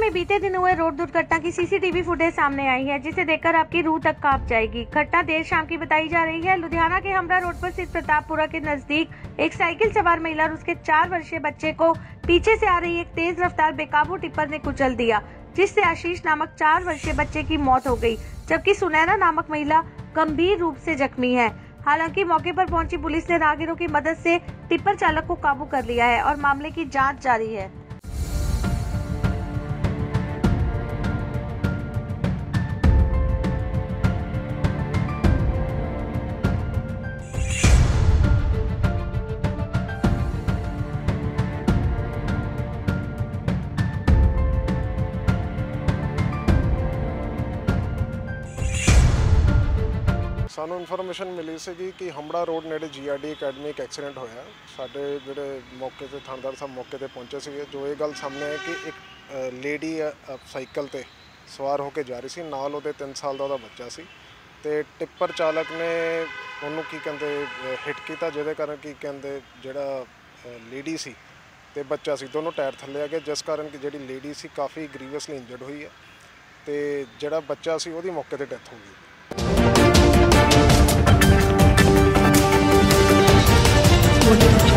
में बीते दिन हुए रोड दुर्घटना की सीसीटीवी फुटेज सामने आई है, जिसे देखकर आपकी रूह तक कांप जाएगी। घटना देर शाम की बताई जा रही है। लुधियाना के हमरा रोड पर स्थित प्रतापपुरा के नजदीक एक साइकिल सवार महिला और उसके 4 वर्षीय बच्चे को पीछे से आ रही एक तेज रफ्तार बेकाबू टिप्पर ने कुचल दिया, जिससे आशीष नामक 4 वर्षीय बच्चे की मौत हो गई, जबकि सुनैना नामक महिला गंभीर रूप से जख्मी है। हालांकि मौके पर पहुंची पुलिस ने राहगीरों की मदद से टिप्पर चालक को काबू कर लिया है और मामले की जांच जारी है। सानू इन्फॉर्मेशन मिली सी कि हमड़ा रोड नेड़े GRD अकैडमी एक एक्सीडेंट होया। साडे जिहड़े मौके ते थानेदार साहब मौके ते पहुंचे सी, जो ये गल सामने है कि एक लेडी साइकिल ते सवार होकर जा रही सी, नाल उहदे 3 साल दा बच्चा सी ते टिप्पर चालक ने उन्होंने की कहते हिट किया, जिहदे कारण की कहते जिहड़ा लेडी सी ते बच्चा सी दोनों टायर थल्ले आ गए, जिस कारण कि जिहड़ी लेडी सी काफ़ी ग्रीवियसली इंजर्ड हुई है ते जिहड़ा बच्चा सी उहदी मौके ते डेथ हो गई। Audio